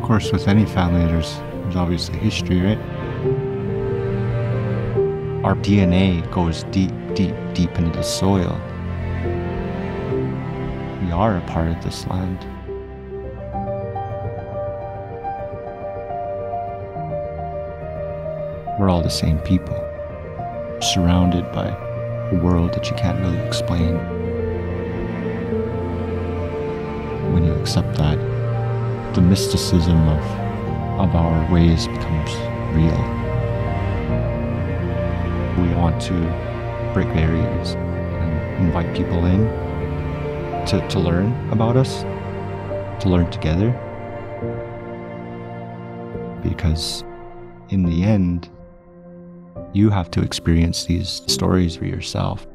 Of course, with any family, there's obviously history, right? Our DNA goes deep, deep, deep into the soil. We are a part of this land. We're all the same people, surrounded by a world that you can't really explain. When you accept that, the mysticism of our ways becomes real. We want to break barriers and invite people in to learn about us, to learn together. Because in the end, you have to experience these stories for yourself.